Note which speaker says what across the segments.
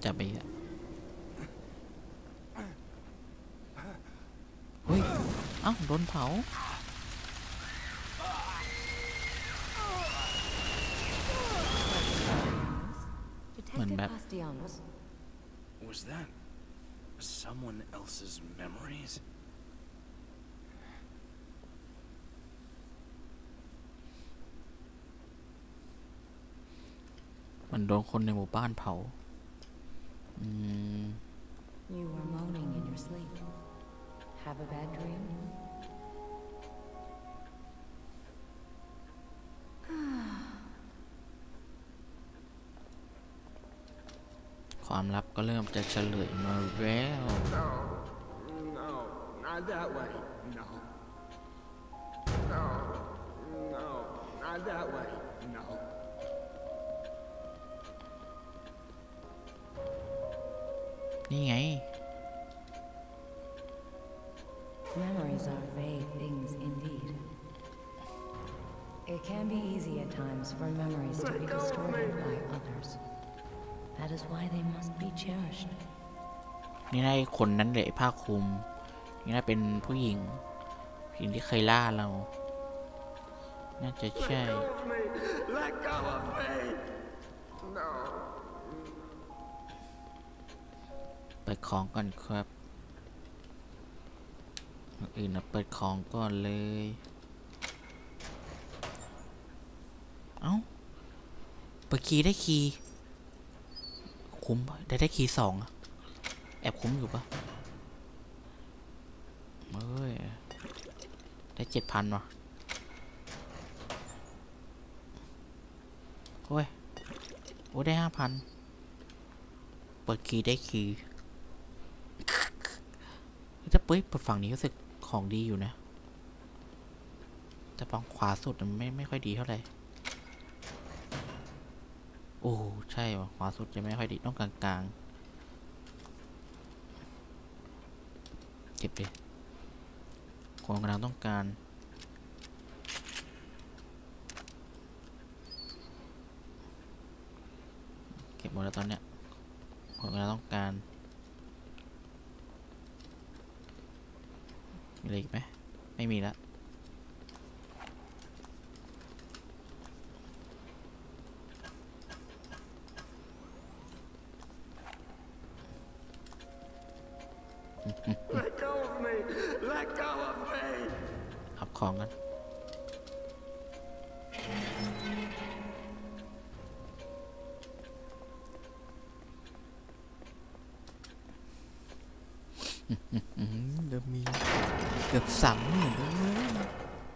Speaker 1: จับไปอ่ะเฮ้ยเอ้าโดนเผาเหมือนแบบ
Speaker 2: Was that someone else's memories?
Speaker 1: มันโดนคนในหมู่บ้านเผา
Speaker 3: You were moaning in your sleep. Have a bad dream?
Speaker 1: ความลับก็เริ่มจะเฉลยมาแล้ว
Speaker 4: No, no, not that way. No. No, no, not that way. No.
Speaker 1: นี่ไง
Speaker 3: Memories are vague things indeed. It can be easy at times for memories to be distorted by others. That is why they must be cherished.
Speaker 1: นี่นายคนนั้นเลยผ้าคลุมนี่น่าเป็นผู้หญิงที่เคยล่าเราน่าจะใช่
Speaker 4: Let go of me. No.
Speaker 1: เปิดของก่อนครับอื่นนะเปิดของก่อนเลยเอ้าเปิดคีย์ได้คีย์คุ้มปะได้คีย์2แอบคุ้มอยู่ปะเอ้ยได้7,000ว่ะโอ้ยโอ้ได้5,000เปิดคีย์ได้คีย์ถ้าเปิดฝั่งนี้รู้สึกของดีอยู่นะแต่ฝั่งขวาสุดมันไม่ค่อยดีเท่าไหร่โอ้ใช่ว่ะขวาสุดจะไม่ค่อยดีต้องกลางๆเก็บดิของกำลังต้องการเก็บหมดแล้วตอนเนี้ยของกำลังต้องการมีอะไรอีกไหมไม่มีแล้ว
Speaker 4: Let go of me. Let go of me.
Speaker 1: อัพของกันเดี๋ยวมีเกือบ30,000แล้วนะ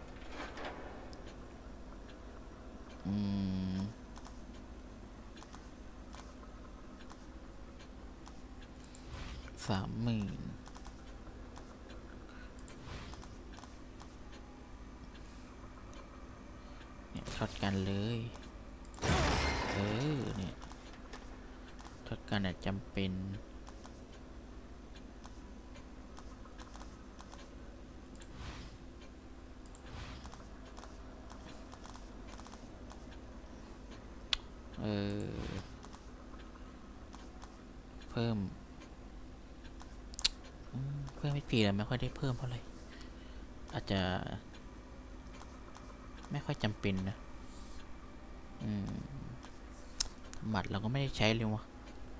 Speaker 1: 30,000เนี่ยช็อตกันเลยเนี่ยช็อตกันจำเป็นเพิ่มไม่ปีแล้วไม่ค่อยได้เพิ่มเท่าไหร่อาจจะไม่ค่อยจำเป็นนะหมัดเราก็ไม่ได้ใช้เลยวะ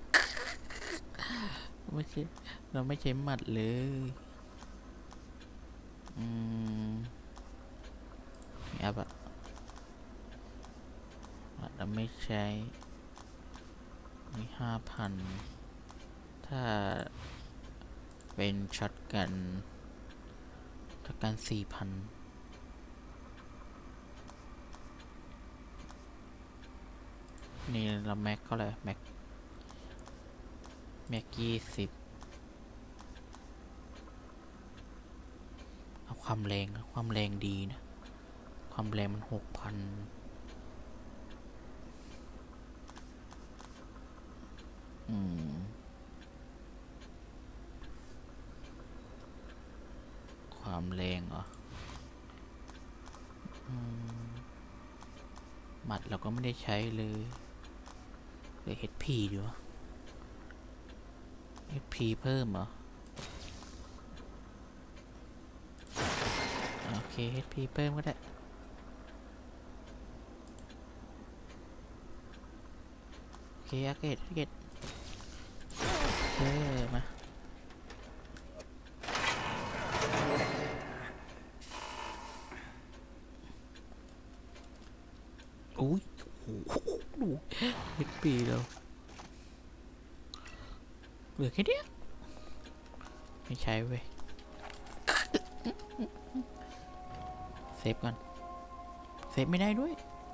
Speaker 1: ไม่ใช่เราไม่ใช้หมัดเลยแอปอะเราไม่ใช้มี5,000ถ้าเป็นช็อตกัน4,000นี่เราแม็กเท่าไหร่แม็ก20เอาความแรงดีนะความแรงมัน6,000ความแรงเหรอหมัดเราก็ไม่ได้ใช้เลยHP ดีวะ HP เพิ่มเหรอ โอเค HP เพิ่มก็ได้ โอเคอัปเกรดมา อุ้ยโอ้โหดู HP เราเหลือแค่เนี้ยไม่ใช้เว้ย เซฟก่อน เซฟไม่ได้ด้วย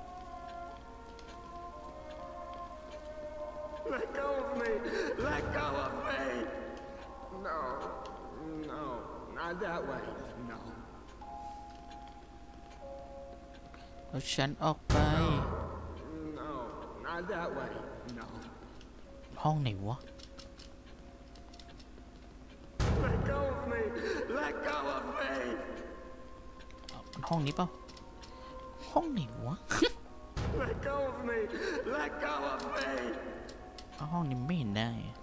Speaker 4: Let go of me! Let go of me! No, no, not that way. No,
Speaker 1: เอาฉันออกไป
Speaker 4: no, not that way. No.
Speaker 1: ห้องไหนวะ
Speaker 4: Let go of me! Let go of me!
Speaker 1: ห้องนี้เปล่า ห้องไหนวะ
Speaker 4: Let go of me! Let go of me!
Speaker 1: ห้องนี้ไม่เห็นได้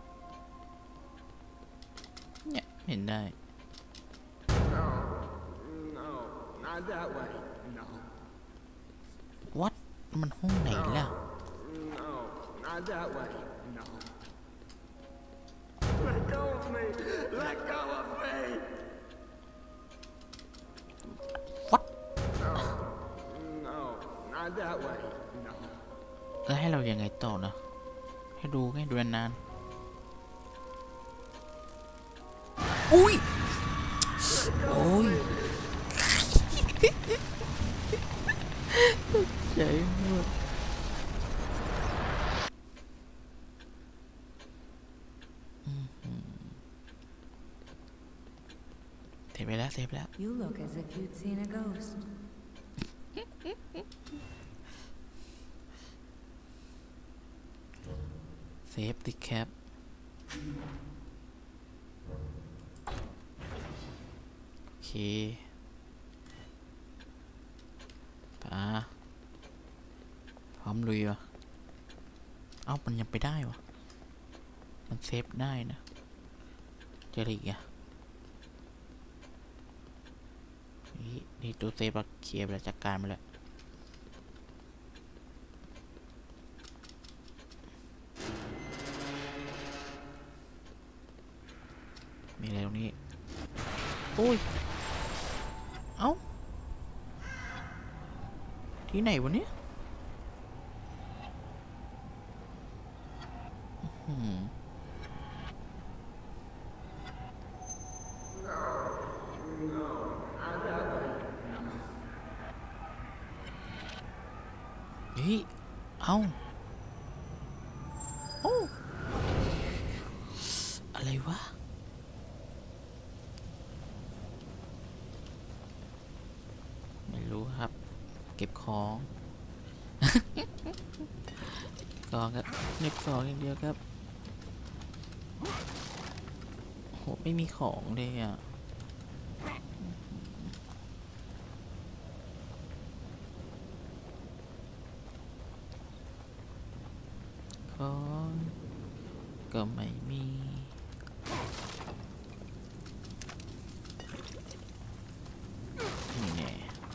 Speaker 1: เนี่ยไม่เห็นได้
Speaker 4: No, no, not that way. No,
Speaker 1: What มันห้องไหนล่ะ
Speaker 4: no, not that way. No. Let go of me! Let go of me!
Speaker 1: What
Speaker 4: No, no, not that way. No.
Speaker 1: แล้วให้เรายังไงต่อนะ ให้ดูนานๆอุ้ย โอ้ยใจหมดเซฟไปแล้ว
Speaker 3: You look as if you'd seen a ghost.
Speaker 1: Save the cap โอเคป่าพร้อมลุยวะเอ้ามันยังไปได้วะมันเซฟได้นะเจออะไรอีกอะนี่ตัวเซฟเราเคลียร์ไปแล้วจัดการมาแล้วมีอะไรตรงนี้โอ้ยเอ้าที่ไหนวะเนี่ยเฮ้ยเอ้าโอ้อะไรวะไม่รู้ครับเก็บของของครับเก็บของอย่างเดียวครับโหไม่มีของเลยอ่ะของก็ไม่มีนี่แน่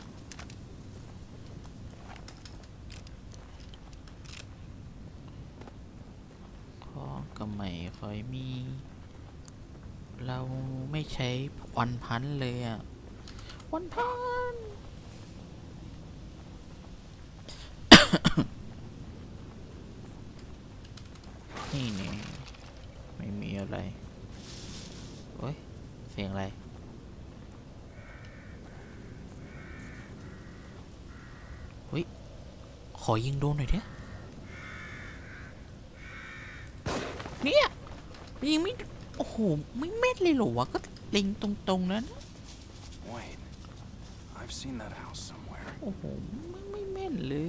Speaker 1: ของก็ไม่ค่อยมีเราไม่ใช้วันพันเลยอ่ะวันพัน นี่เนี่ยไม่มีอะไรโอ้ยเสียงอะไรเฮ้ยขอยิงโดนหน่อยเถอะเนี่ยยิงไม่โอ้โหไม่เม็ดเลยเหรอวะก็เล็งตรงๆนั้น
Speaker 2: Wait, I've seen that house somewhere.
Speaker 1: โอ้โหไม่แม่นเลย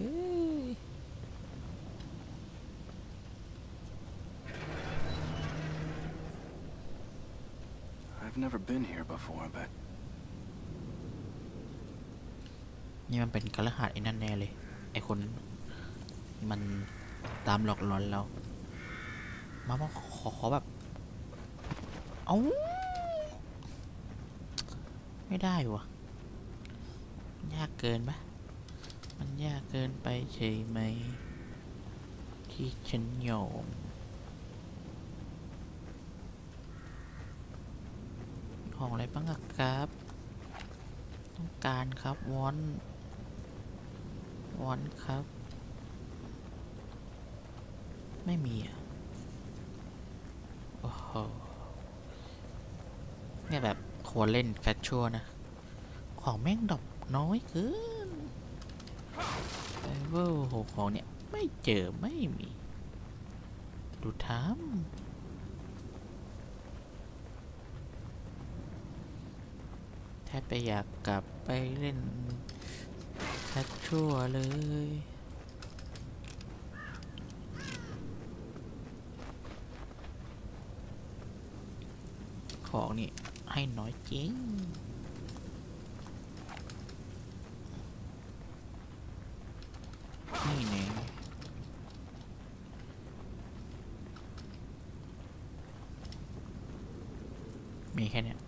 Speaker 2: I've never been here before, but
Speaker 1: นี่มันเป็นกระหัสไอ้นั่นแน่เลยไอ้คนมันตามหลอกหลอนเรามาขอแบบเอ้าไม่ได้วะยากเกินปะมันยากเกินไปใช่ไหมที่ฉันยอมของอะไรบ้างอะครับต้องการครับวอนครับ ไม่มีอ่ะโอ้โหเนี่ยแบบควรเล่นแคชชัวนะของแม่งดอกน้อยเกินไอเวอร์โหของเนี่ยไม่เจอไม่มีดูทำแทบไปอยากกลับไปเล่นแคชชัวเลยของนี่ให้น้อยจริงนี่ไงมีแค่เนี้ย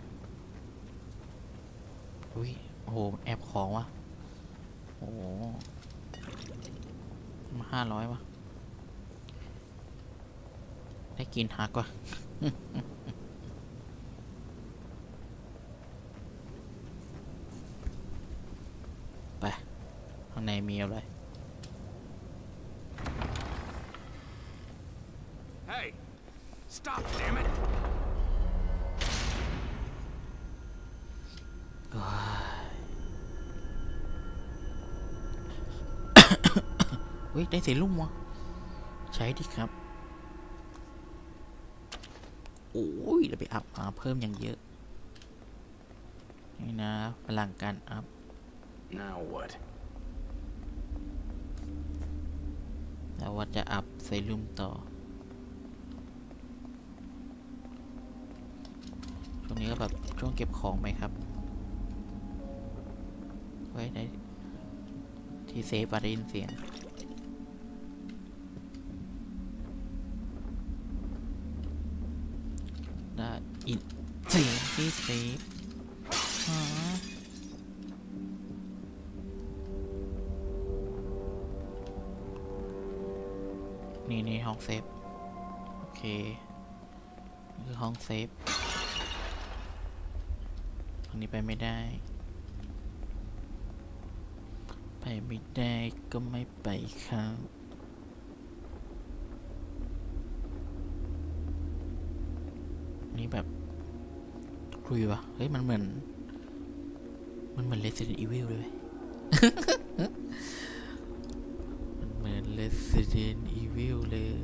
Speaker 1: อุ้ยโอ้โหแอบของวะโอ้โหมา500วะได้กินฮักวะ ไปข้างในมีอะไร
Speaker 2: Hey! Stop, damn it!
Speaker 1: เฮ้ยได้เซรุ่มวะใช้ดิครับโอ้ยเดี๋ยวไปอัพมาเพิ่มอย่างเยอะนี่นะพลังการอัพ
Speaker 2: Now what?
Speaker 1: แล้วว่าจะอัพเซรุ่มต่อช่วงนี้ก็แบบช่วงเก็บของไหมครับไว้ในที่เซฟได้ยินเสียงได้ยินเสียงที่เซฟนี่ห้องเซฟโอเคนี่คือห้องเซฟทางนี้ไปไม่ได้ก็ไม่ไปครับนี่แบบคุยวะเฮ้ยมันเหมือน Resident Evil เลย มันเหมือน Resident Evil เลย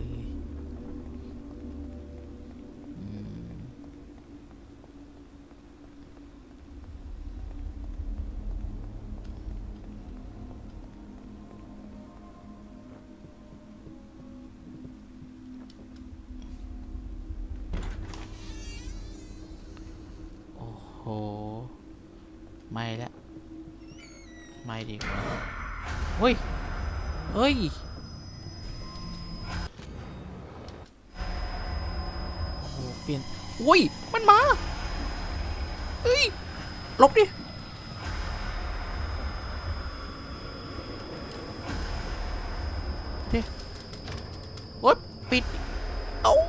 Speaker 1: โอ้โหไม่ละไม่ดีกว่าเฮ้ยโอ้โหเปลี่ยนอุ้ยมันมาเฮ้ยหลบดิเฮ้ยโอ๊ยปิดเอ้า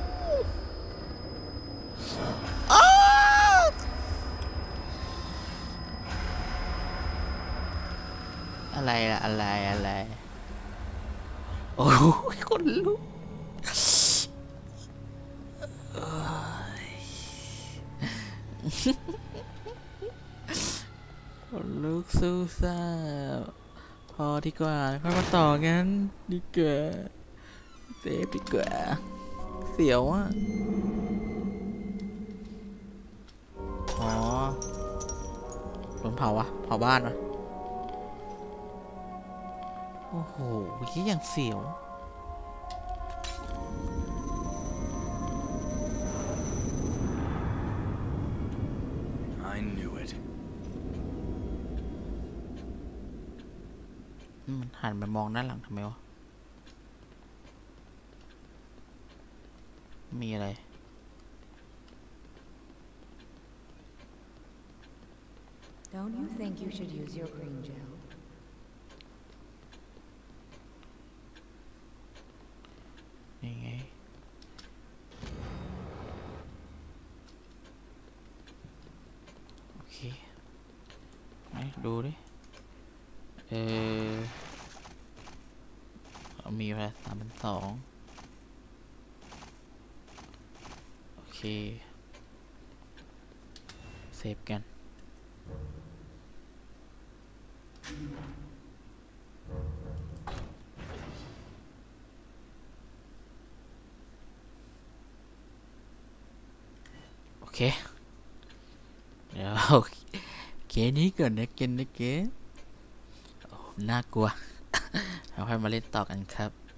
Speaker 1: อะไรล่ะอะไรโอ้ยคนลุกคนลุกสู้ซ่าพอดีกว่าค่อยมาต่องั้นดีกว่าเซฟดีกว่าเสียวอ่ะอ๋อโดนเผาวะเผาบ้านวะโอ้โหยี่อย่างเสียวหันไปมองด้านหลังทำไมวะมีอะไร
Speaker 3: Don't you think you should use your green gel?
Speaker 1: นี่ไง โอเคไหนดูดิ มีเวลา3,200โอเค เซฟกัน โอเค เดี๋ยว เกมนี้ก่อนนะเกมโอ้น่ากลัว เราค่อยมาเล่นต่อกันครับ